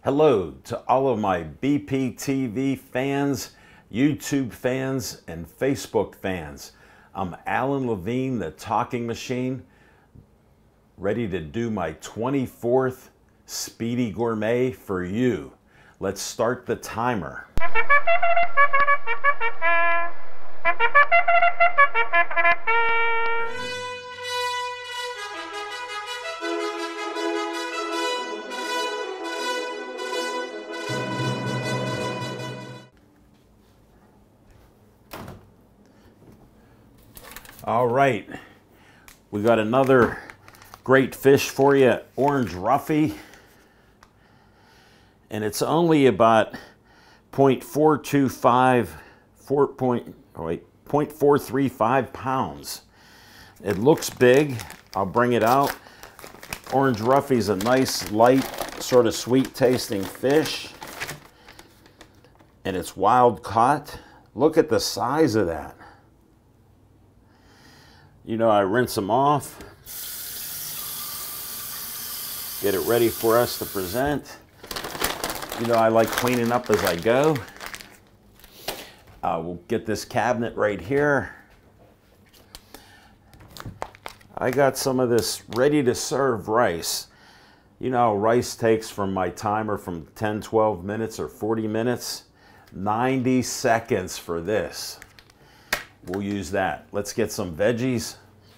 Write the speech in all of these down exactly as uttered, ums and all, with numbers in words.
Hello to all of my B P T V fans, YouTube fans, and Facebook fans. I'm Alan Levine, the Talking Machine, ready to do my twenty-fourth Speedy Gourmet for you. Let's start the timer. All right, we got another great fish for you, orange Roughy, and it's only about point four two five, four point, oh wait, point four three five pounds. It looks big. I'll bring it out. Orange Roughy's a nice, light, sort of sweet tasting fish, and it's wild caught. Look at the size of that. You know, I rinse them off, get it ready for us to present. You know, I like cleaning up as I go. Uh, we'll get this cabinet right here. I got some of this ready to serve rice. You know, rice takes from my timer from ten, twelve minutes or forty minutes, ninety seconds for this. We'll use that. Let's get some veggies.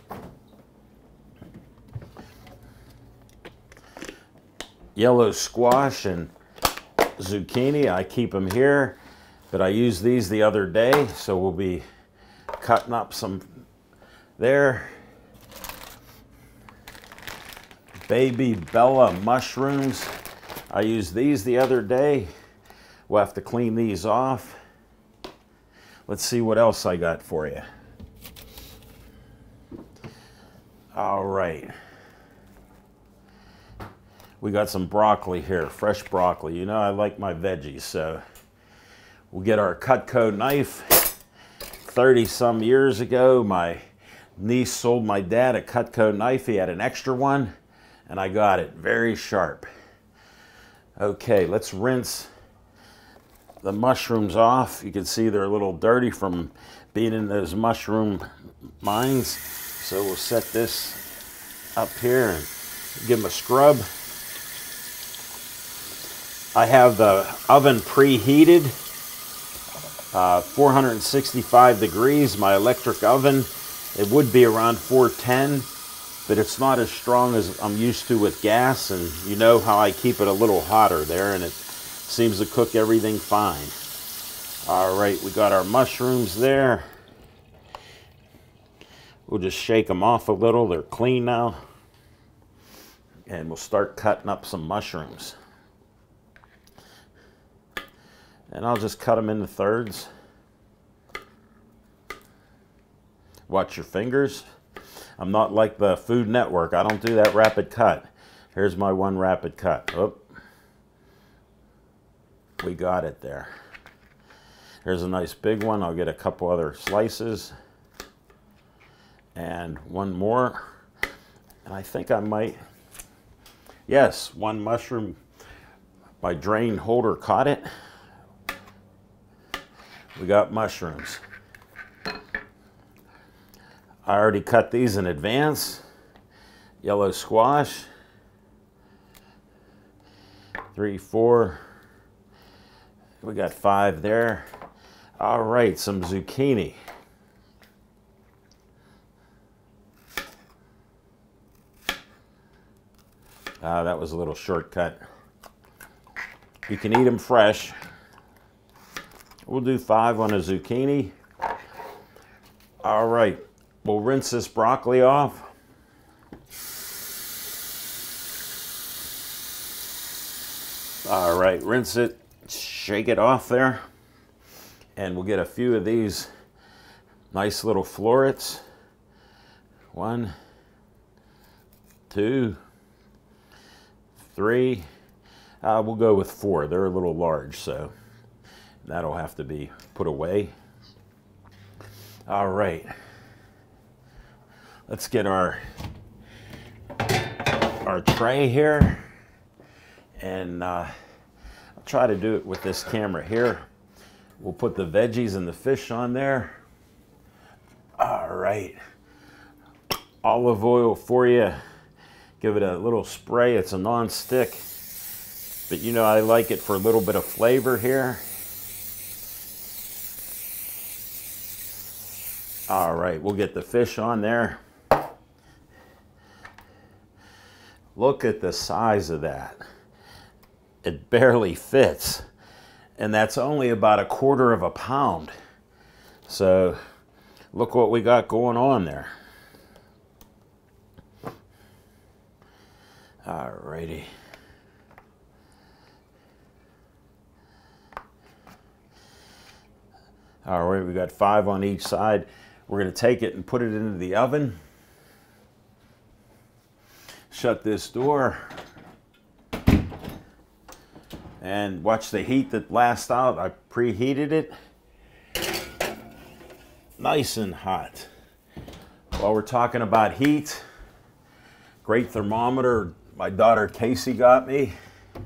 Yellow squash and zucchini, I keep them here, but I used these the other day, so we'll be cutting up some there. Baby Bella mushrooms, I used these the other day. We'll have to clean these off. Let's see what else I got for you. All right. We got some broccoli here, fresh broccoli. You know, I like my veggies, so we'll get our Cutco knife. thirty some years ago, my niece sold my dad a Cutco knife. He had an extra one, and I got it. Very sharp. Okay, let's rinse the mushrooms off. You can see they're a little dirty from being in those mushroom mines. So we'll set this up here and give them a scrub. I have the oven preheated, uh, four hundred sixty-five degrees, my electric oven. It would be around four ten, but it's not as strong as I'm used to with gas, and you know how I keep it a little hotter there, and it seems to cook everything fine. All right, we got our mushrooms there. We'll just shake them off a little. They're clean now. And we'll start cutting up some mushrooms. And I'll just cut them into thirds. Watch your fingers. I'm not like the Food Network. I don't do that rapid cut. Here's my one rapid cut. Oh. We got it there. Here's a nice big one. I'll get a couple other slices. And one more. And I think I might, yes, one mushroom, my drain holder caught it. We got mushrooms. I already cut these in advance. Yellow squash. Three, four. We got five there. All right, some zucchini. Ah, that was a little shortcut. You can eat them fresh. We'll do five on a zucchini. All right, we'll rinse this broccoli off. All right, rinse it, shake it off there. And we'll get a few of these nice little florets. One, two, three. Uh, we'll go with four. They're a little large, so that'll have to be put away. All right. Let's get our our tray here, and uh, I'll try to do it with this camera here. We'll put the veggies and the fish on there. All right. Olive oil for you. Give it a little spray. It's a non-stick, but you know I like it for a little bit of flavor here. All right, we'll get the fish on there. Look at the size of that. It barely fits, and that's only about a quarter of a pound. So look what we got going on there. All righty. All right, we got five on each side. We're going to take it and put it into the oven. Shut this door. And watch the heat that lasts out. I preheated it. Nice and hot. While we're talking about heat, great thermometer my daughter Casey got me.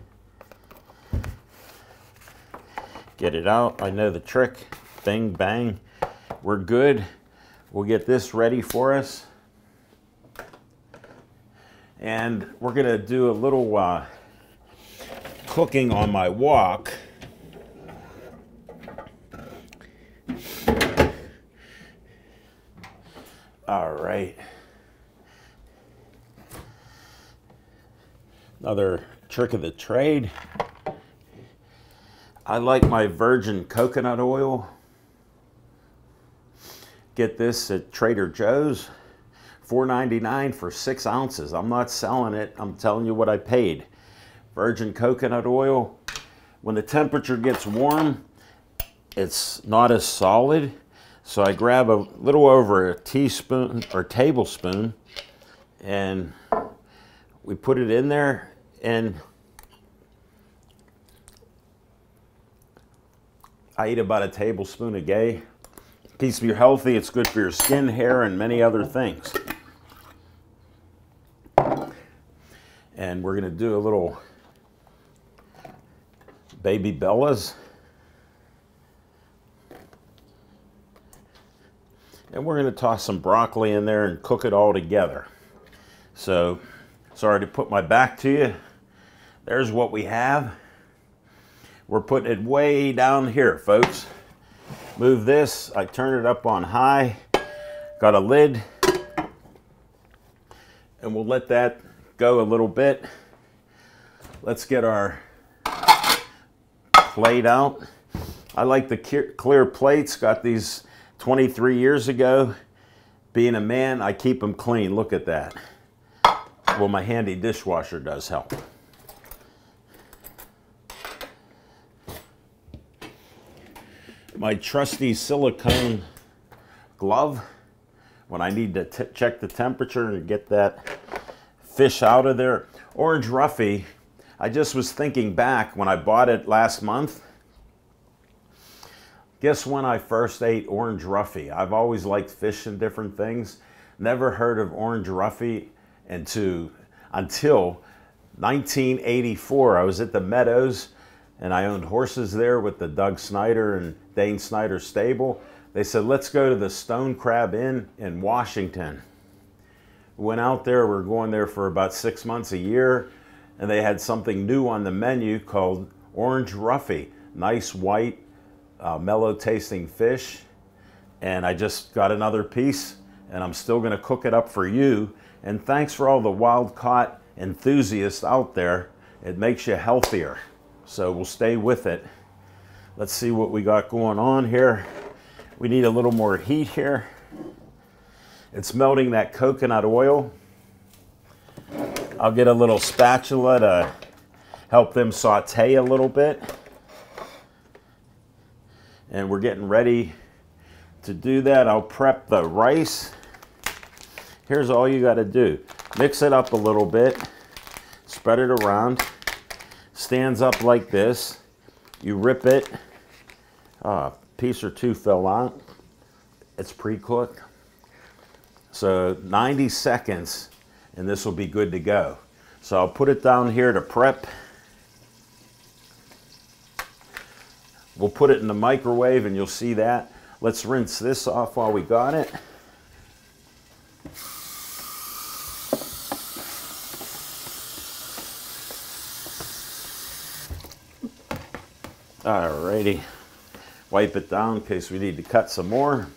Get it out. I know the trick. Bing, bang. We're good. We'll get this ready for us. And we're going to do a little uh, cooking on my wok. All right. Another trick of the trade. I like my virgin coconut oil. Get this at Trader Joe's. four ninety-nine for six ounces. I'm not selling it. I'm telling you what I paid. Virgin coconut oil. When the temperature gets warm, it's not as solid. So I grab a little over a teaspoon or tablespoon, and we put it in there, and I eat about a tablespoon a day. Keeps you healthy. It's good for your skin, hair, and many other things. And we're going to do a little baby bellas. And we're going to toss some broccoli in there and cook it all together. So, sorry to put my back to you. There's what we have. We're putting it way down here, folks. Move this. I turn it up on high. Got a lid. And we'll let that go a little bit. Let's get our plate out. I like the clear plates. Got these twenty-three years ago. Being a man, I keep them clean. Look at that. Well, my handy dishwasher does help. My trusty silicone glove when I need to t check the temperature and get that fish out of there. Orange Roughy, I just was thinking back when I bought it last month. Guess when I first ate Orange Roughy? I've always liked fish and different things. Never heard of Orange Roughy until, until nineteen eighty-four. I was at the Meadows, and I owned horses there with the Doug Snyder and Dane Snyder stable. They said, let's go to the Stone Crab Inn in Washington. Went out there, we were going there for about six months a year, and they had something new on the menu called Orange Roughy. Nice white, uh, mellow tasting fish. And I just got another piece, and I'm still gonna cook it up for you. And thanks for all the wild caught enthusiasts out there. It makes you healthier. So we'll stay with it. Let's see what we got going on here. We need a little more heat here. It's melting that coconut oil. I'll get a little spatula to help them saute a little bit. And we're getting ready to do that. I'll prep the rice. Here's all you got to do. Mix it up a little bit. Spread it around. Stands up like this. You rip it. Uh, a piece or two fell out. It's pre-cooked. So ninety seconds and this will be good to go. So I'll put it down here to prep. We'll put it in the microwave and you'll see that. Let's rinse this off while we got it. Alrighty, wipe it down in case we need to cut some more.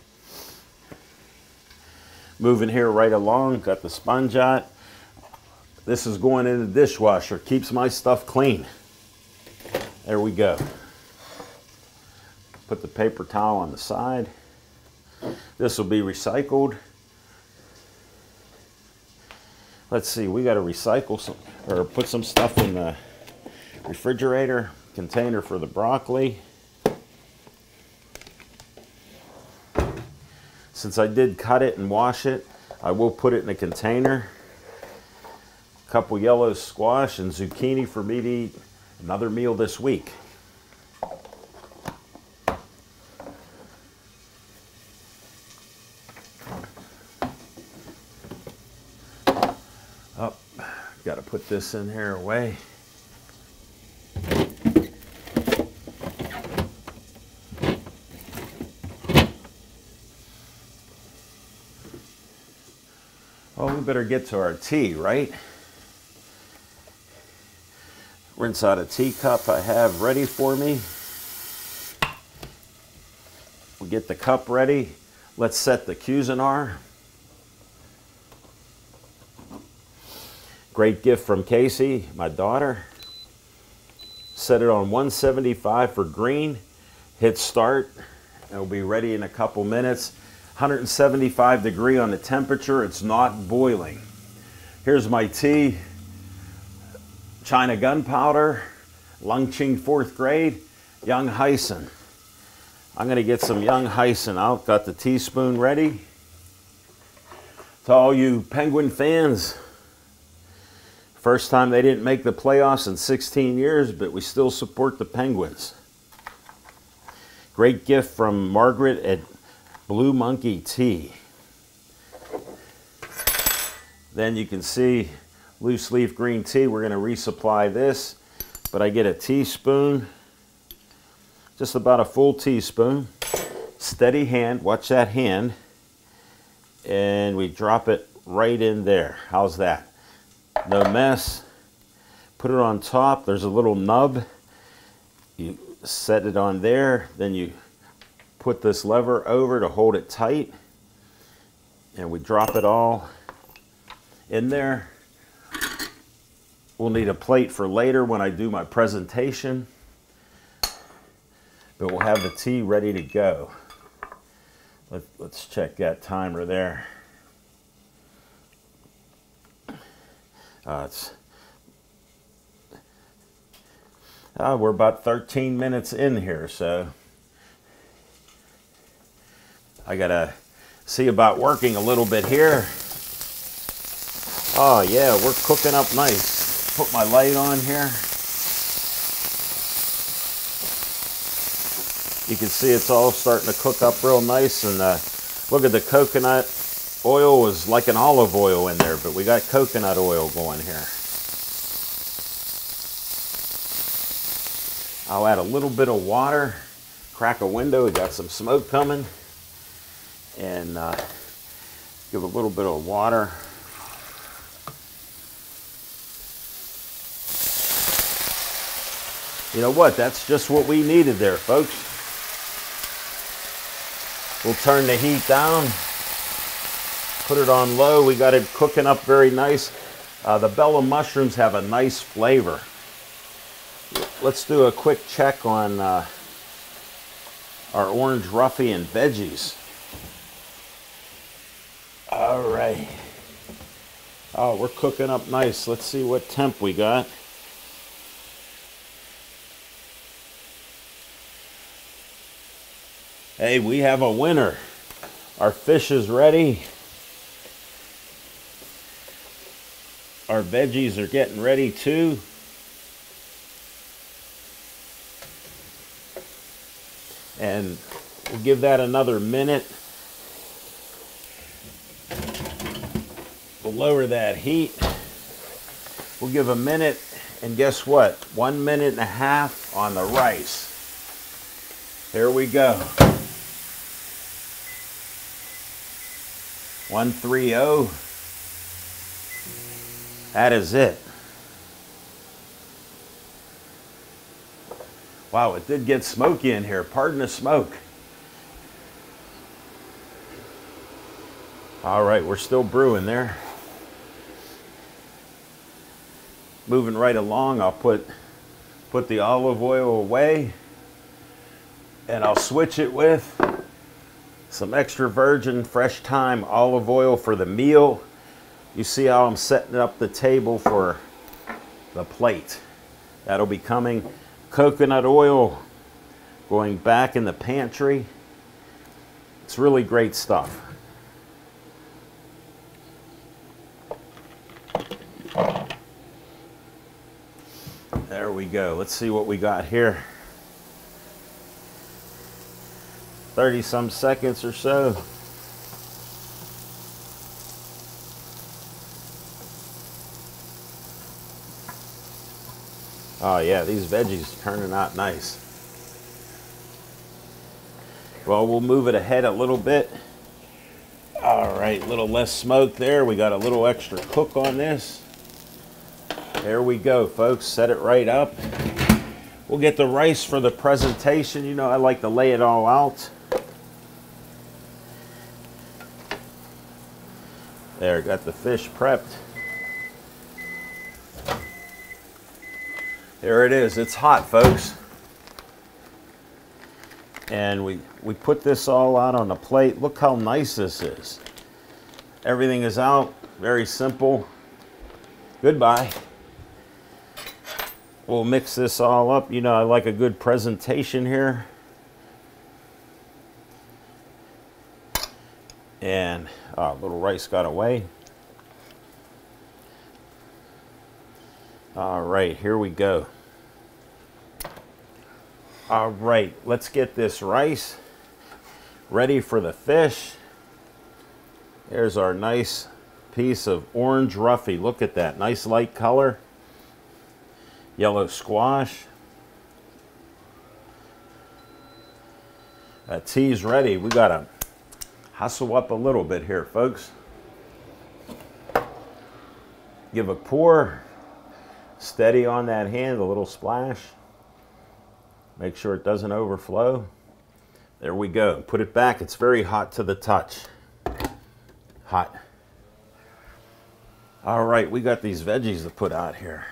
Moving here right along, got the sponge out. This is going in the dishwasher, keeps my stuff clean. There we go. Put the paper towel on the side. This will be recycled. Let's see, we got to recycle some, or put some stuff in the refrigerator. Container for the broccoli. Since I did cut it and wash it, I will put it in a container. A couple yellow squash and zucchini for me to eat another meal this week. Oh, got to put this in here away. Well, we better get to our tea, right? Rinse out a teacup I have ready for me. We get the cup ready. Let's set the Cuisinart. Great gift from Casey, my daughter. Set it on one seventy-five for green. Hit start. It'll be ready in a couple minutes. one seventy-five degree on the temperature. It's not boiling. Here's my tea. China gunpowder, Lungching fourth grade, young hyson. I'm gonna get some young hyson out. Got the teaspoon ready. To all you Penguin fans, first time they didn't make the playoffs in sixteen years, but we still support the Penguins. Great gift from Margaret at Blue Monkey Tea. Then you can see loose leaf green tea. We're going to resupply this, but I get a teaspoon, just about a full teaspoon. Steady hand, watch that hand, and we drop it right in there. How's that? No mess. Put it on top. There's a little nub. You set it on there, then you put this lever over to hold it tight, and we drop it all in there. We'll need a plate for later when I do my presentation, but we'll have the tea ready to go. Let, let's check that timer there. Uh, it's, uh, we're about thirteen minutes in here, so I gotta see about working a little bit here. Oh yeah, we're cooking up nice. Put my light on here. You can see it's all starting to cook up real nice, and uh, look at the coconut oil was like an olive oil in there, but we got coconut oil going here. I'll add a little bit of water, crack a window, we got some smoke coming, and uh, give a little bit of water. You know what, that's just what we needed there, folks. We'll turn the heat down, put it on low. We got it cooking up very nice. Uh, the bella mushrooms have a nice flavor. Let's do a quick check on uh, our orange Roughy and veggies. All right. Oh, we're cooking up nice. Let's see what temp we got. Hey, we have a winner. Our fish is ready. Our veggies are getting ready too. And we'll give that another minute. We'll lower that heat. We'll give a minute, and guess what? One minute and a half on the rice. Here we go. one three zero. That is it. Wow, it did get smoky in here. Pardon the smoke. All right, we're still brewing there. Moving right along, I'll put, put the olive oil away, and I'll switch it with some extra virgin fresh thyme olive oil for the meal. You see how I'm setting up the table for the plate. That'll be coming. Coconut oil going back in the pantry. It's really great stuff. There we go. Let's see what we got here. thirty some seconds or so. Oh yeah, these veggies turning out nice. Well, we'll move it ahead a little bit. All right, a little less smoke there. We got a little extra cook on this. There we go, folks. Set it right up. We'll get the rice for the presentation. You know, I like to lay it all out. There, got the fish prepped. There it is. It's hot, folks. And we, we put this all out on a plate. Look how nice this is. Everything is out. Very simple. Goodbye. We'll mix this all up. You know, I like a good presentation here. And oh, little rice got away. All right, here we go. All right, let's get this rice ready for the fish. There's our nice piece of orange Roughy. Look at that, nice light color. Yellow squash. That tea's ready. We gotta hustle up a little bit here, folks. Give a pour. Steady on that hand, a little splash. Make sure it doesn't overflow. There we go. Put it back. It's very hot to the touch. Hot. All right, we got these veggies to put out here.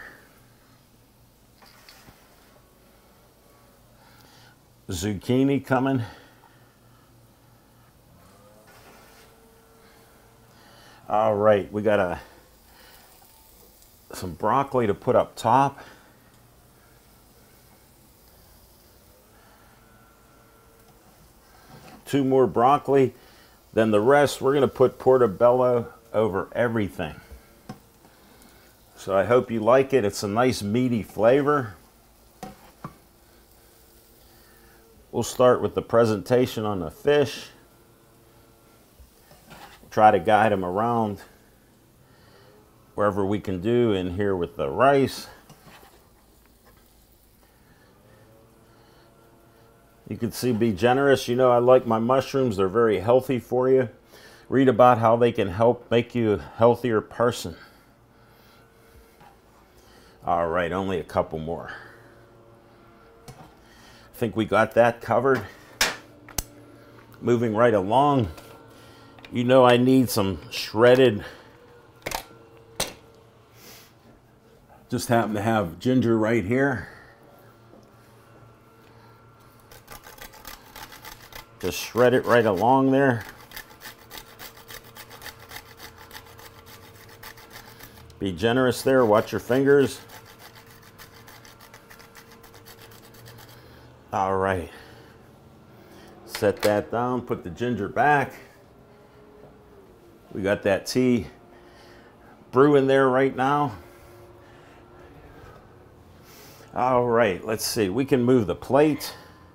Zucchini coming. All right, we got a some broccoli to put up top. Two more broccoli. Then the rest, we're going to put portobello over everything. So I hope you like it. It's a nice meaty flavor. We'll start with the presentation on the fish. Try to guide them around wherever we can do in here with the rice. You can see, be generous. You know, I like my mushrooms. They're very healthy for you. Read about how they can help make you a healthier person. All right, only a couple more. I think we got that covered. Moving right along. You know, I need some shredded. Just happen to have ginger right here. Just shred it right along there. Be generous there. Watch your fingers. All right. Set that down. Put the ginger back. We got that tea brewing there right now. All right, let's see. We can move the plate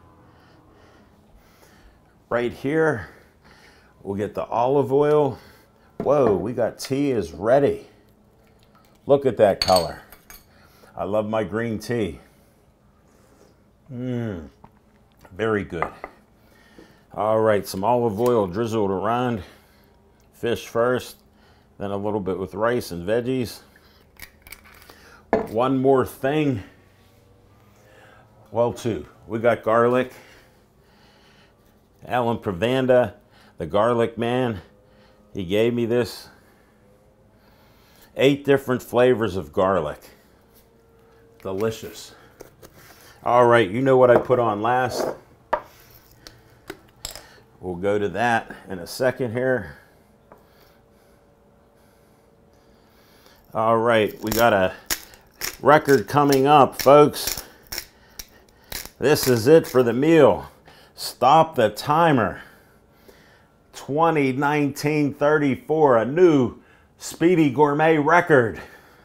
right here. We'll get the olive oil. Whoa, we got tea is ready. Look at that color. I love my green tea. Mmm, Very good. All right, some olive oil drizzled around. Fish first, then a little bit with rice and veggies. One more thing. Well, two. We got garlic. Alan Pravanda, the garlic man, he gave me this. Eight different flavors of garlic. Delicious. All right, you know what I put on last. We'll go to that in a second here. All right, we got a record coming up, folks. This is it for the meal. Stop the timer. twenty nineteen thirty-four, a new Speedy Gourmet record.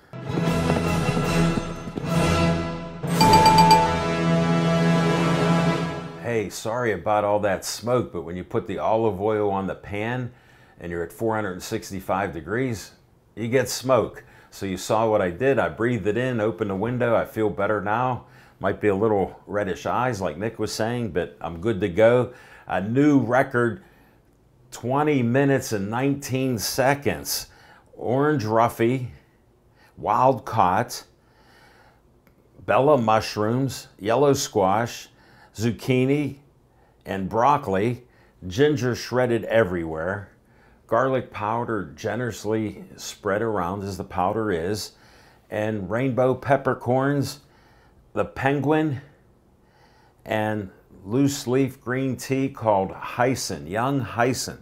Hey, sorry about all that smoke, but when you put the olive oil on the pan and you're at four hundred sixty-five degrees, you get smoke. So you saw what I did. I breathed it in, opened the window. I feel better now. Might be a little reddish eyes like Nick was saying, but I'm good to go. A new record, twenty minutes and nineteen seconds. Orange Roughy, wild caught, Bella mushrooms, yellow squash, zucchini, and broccoli, ginger shredded everywhere, garlic powder generously spread around as the powder is, and rainbow peppercorns, the penguin, and loose leaf green tea called Hyson, young Hyson.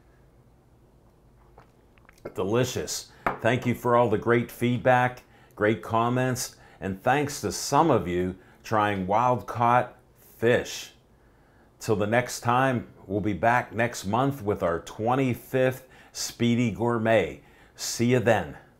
Delicious. Thank you for all the great feedback, great comments, and thanks to some of you trying wild caught fish. Till the next time, we'll be back next month with our twenty-fifth Speedy Gourmet. See you then.